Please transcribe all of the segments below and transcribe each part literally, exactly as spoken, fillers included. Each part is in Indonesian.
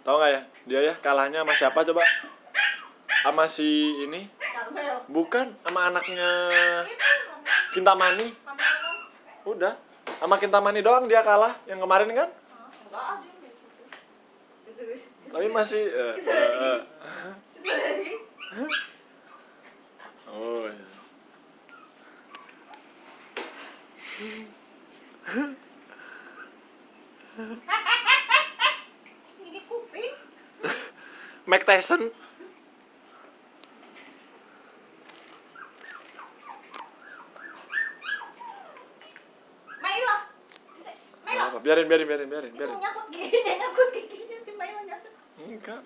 Tahu nggak ya? Dia ya kalahnya sama siapa coba? Sama si ini? Karmel. Bukan, sama anaknya Kintamani. Udah, sama Kintamani doang dia kalah yang kemarin kan? Tapi masih uh, uh, uh. Oh ya. Ini kuping. Mike Tyson. Milo. Milo. Apa? Biarin, biarin, biarin, biarin, Itu biarin. nyangkut giginya, nyangkut giginya si Milo nyangkut. Enggak.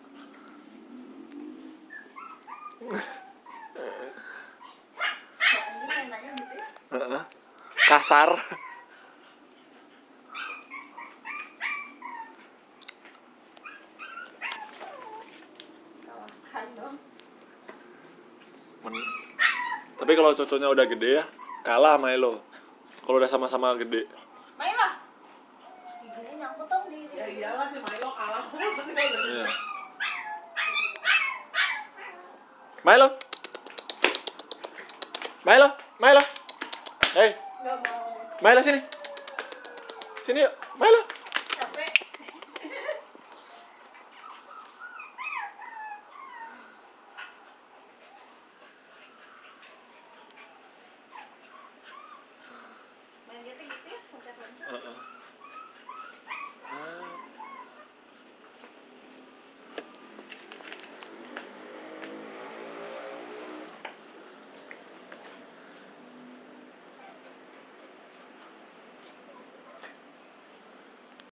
Ini mainannya gitu ya. Uh-uh. Kasar. Kalahkan dong. Men- Tapi kalau coconya udah gede ya, kalah sama Elo. Kalau udah sama-sama gede. Milo. Giginya nyangkut dong di. Ya iyalah si Milo kalah terus pasti kalau udah Iya. Milo. Milo, Milo. Hei, Enggak mau. Milo sini. Sini yuk, Milo.